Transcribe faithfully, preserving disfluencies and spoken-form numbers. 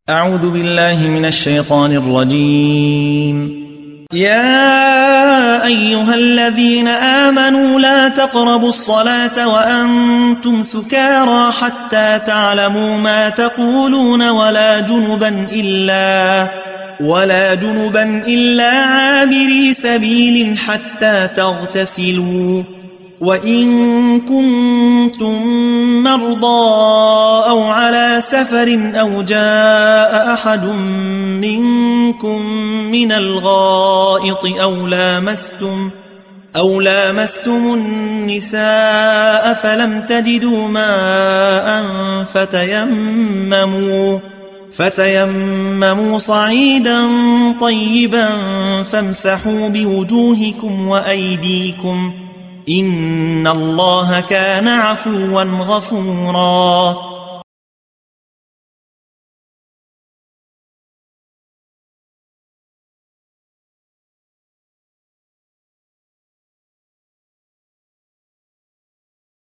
أعوذ بالله من الشيطان الرجيم. يا أيها الذين آمنوا لا تقربوا الصلاة وأنتم سكارى حتى تعلموا ما تقولون ولا جنبا إلا ولا جنبا إلا عابري سبيل حتى تغتسلوا، وإن كنتم مرضى أو على سفر أو جاء أحد منكم من الغائط أو لامستم أو لامستم النساء فلم تجدوا ماء فتيمموا فتيمموا صعيدا طيبا فامسحوا بوجوهكم وأيديكم، إن الله كان عفوا غفورا.